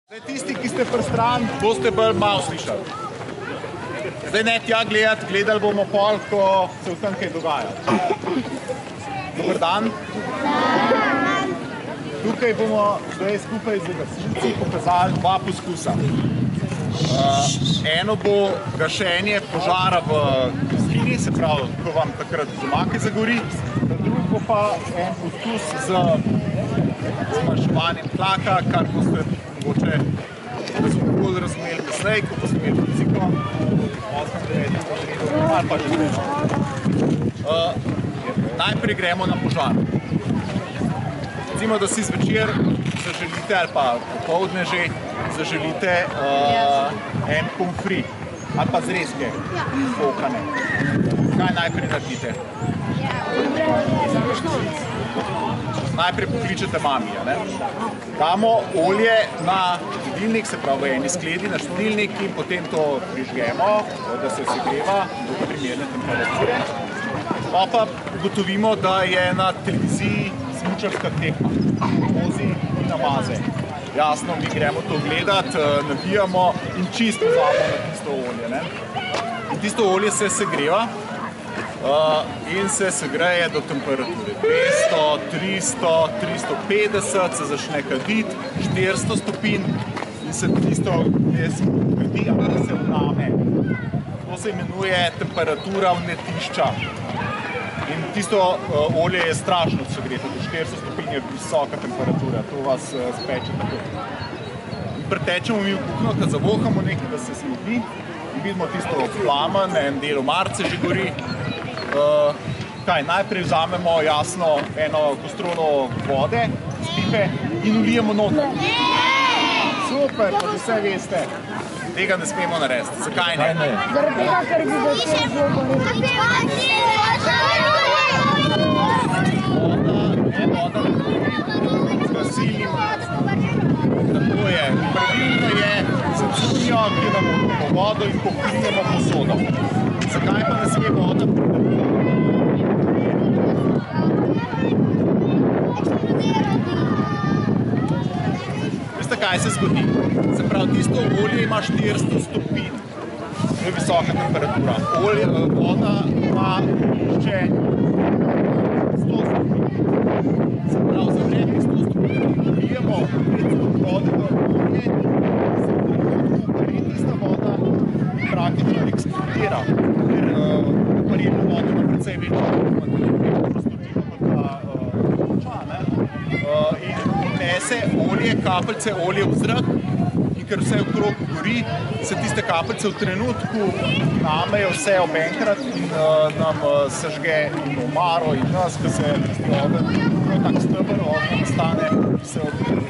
Zdaj, tisti, ki ste pri stran, boste bolj malo slišali. Zdaj ne tja gledati, gledali bomo pol, ko se v tem kaj dogaja. Dober dan. Tukaj bomo zdaj skupaj z gasilci pokazali dva poskusa. Eno bo gašenje požara v gostilni, se pravi, ko vam takrat domake zagori. Drugo pa en poskus z zmanjševanjem tlaka, kar boste mogoče bolj razumeli kasneje, ko boste imeli fiziko, v 8-9 razredu, ali pa že več. Najprej gremo na požar. Recimo, da si zvečer zaželite, ali pa popoldne že, zaželite en pomfri, ali pa zrezke pokane. Kaj najprej naredite? Najprej pokličete mami, ne? Damo olje na štedilnik, se pravi v eni skledi na štedilnik in potem to prižgemo, da se segreva do primerne temperature. Pa ugotovimo, da je na televiziji smučarska tekma, vozi in namaze. Jasno, mi gremo to gledati, nabijamo in čisto pozabimo na tisto olje, ne? In tisto olje se segreva in se segreje do temperature 200, 300, 350, se začne kaditi, 400 stopinj in se tisto kadi, ali se vname. To se imenuje temperatura vnetišča. In tisto olje je strašno segreto, do 400 stopinj je visoka temperatura, to vas speče tako. In pretečemo mi v kuhno, kad zavohamo nekaj, da se smeti in vidimo tisto plamen, na enem delu marce že gori. Najprej vzamemo jasno eno kastrulo vode z pipe in vlijemo noter. Super, pa vse veste. Tega ne smemo narediti. Zakaj ne? Zaradi tega, ker bi da se zelo boleli. Voda z gasilnim. Tako je. Pravilno je z cunjo, ki nam odpimo vodo in pokrijemo posodo. Zakaj pa ne sme voda? Veste, kaj se zgodi? Se pravi, tisto olje ima 400 stopinj. To je visoka temperatura. Voda ima še 100 stopinj. Se pravi, za vreme 100 stopinj vlijemo vode v olje, se pravi, tista voda praktično eksplodira, ker parjena voda ima precej večjo prostotino kot ta ča, ne? In nese olje, kapljice olje v zrak in ker vse okrog gori, se tiste kapljice v trenutku namejo vse ob enkrat in nam sežge in omaro in nas, ko se tisti ogenj, prav tak steber ogenj nastane, se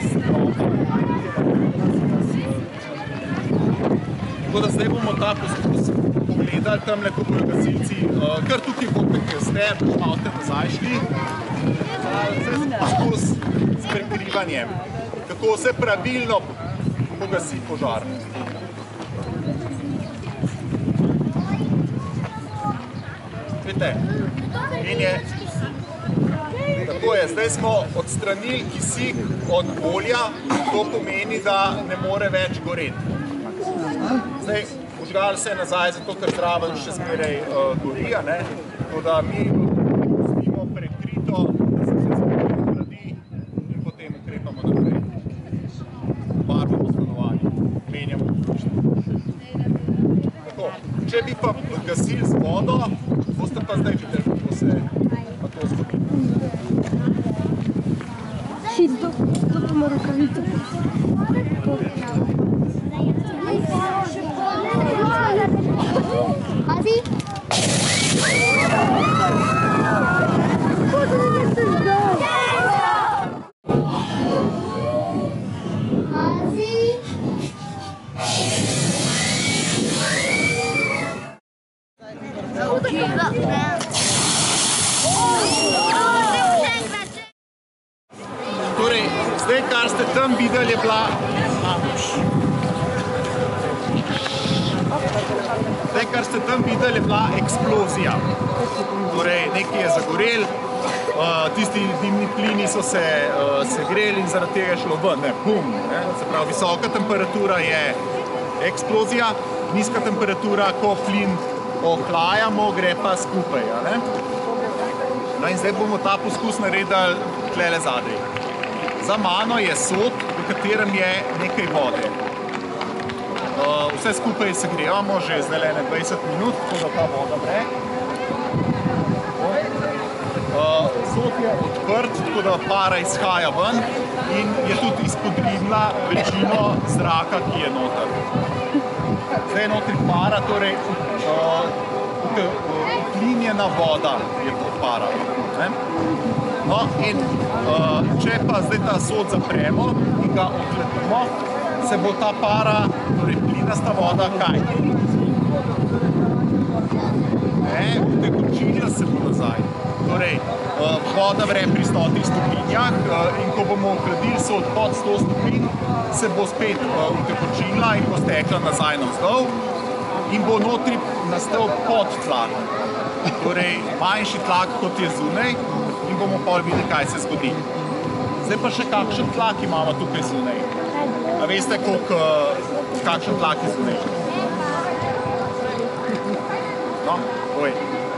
Tako da zdaj bomo ta poskus pogledali tamle, ko bojo gasilci, kar tukaj bote, kjer ste, malo te nazaj šli. Poskus s prekrivanjem, kako se pravilno pogasi požar. Vidite, in je, tako je, zdaj smo odstranili kisik od olja, to pomeni, da ne more več goreti. Zdaj, požgal se nazaj, zato ker zraven še zmeraj gori, ne? Tako da mi pustimo prekrito, da se vse skupaj hladi in potem ukrepamo naprej. Barvamo stanovanje, menjamo pošteno. Tako, če bi pa gasili z vodo, boste pa zdaj videli, kako se pa to zgodi. To bomo rokavice. Azi? Torej, zdaj, kar ste tam videli, je bila Zdaj, kar ste tam videli, je bila eksplozija. Torej, nekaj je zagorel, tisti dimni plini so se segreli in zaradi tega je šlo ven, bum. Se pravi, visoka temperatura je eksplozija, nizka temperatura, ko plin ohlajamo, gre pa skupaj. No in zdaj bomo ta poskus naredili tlele zadaj. Za mano je sod, v katerem je nekaj vode. Vse skupaj segrevamo že zdaj 20 minut, tako da ta voda vre. Sod je odprt, tako da para izhaja ven in je tudi izpodrinila večino zraka, ki je noter. Zdaj je notri para, torej uplinjena voda je to para. No in če pa zdaj ta sod zapremo in ga ohladimo, se bo ta para, torej plinasta voda, kaj? Utekočinila se bo nazaj. Torej, voda vre pri 100 stopinjah in ko bomo ohladili sod pod 100 stopinj, se bo spet utekočinila in bo stekla nazaj navzdol in bo notri nastal podtlak, torej manjši tlak kot je zunaj in bomo pol videli, kaj se zgodi. Zdaj pa še kakšen tlak imamo tukaj zunaj. A veste, kakšen tlak je zunaj? No, oj.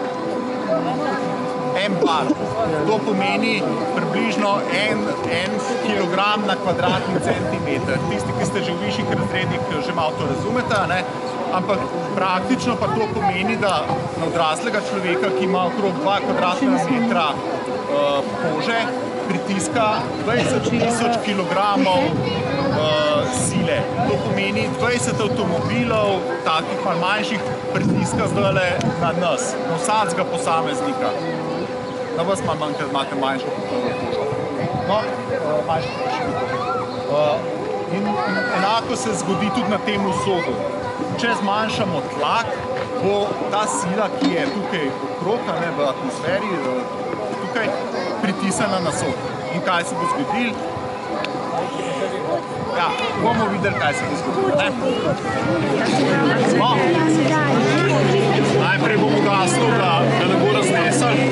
En bar. To pomeni približno 1 kilogram na kvadratni centimeter. Tisti, ki ste že v višjih razredih, že malo to razumete, ampak praktično pa to pomeni, da na odraslega človeka, ki ima okrog 2 kvadratna metra kože, pritiska 20.000 kilogramov sile. To pomeni 20 avtomobilov, takih manjših, pritiska zdajle na nas, na vsakega posameznika. Na vas manj, ker imate manjšo kožo. No, manjšo površino. In enako se zgodi tudi na tem sodu. Če zmanjšamo tlak, bo ta sila, ki je tukaj okrog, v atmosferi, tukaj pritisana na sod. In kaj se bo zgodilo? Ja, bomo videli, kaj se bo zgodilo. Najprej bomo gasli, da ne bo raznesel.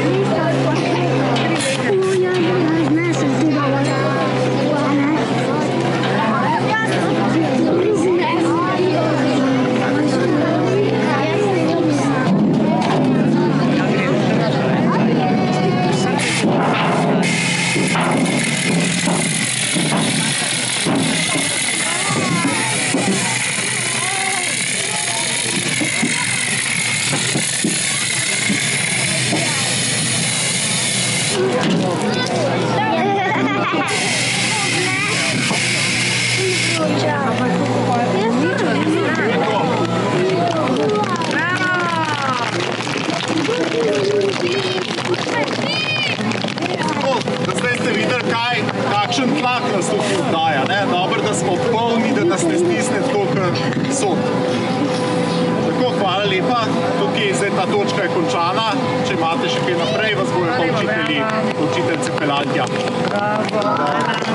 Zdaj ste videli, kakšen tlak nas tukaj oddaja. Dobro, da smo polni, da nas ne stisne tako kot sod. Tako, hvala lepa. Tukaj zdaj ta točka je končana. Če imate še kaj naprej, vas bojo pa učitelji, učiteljci pelatja.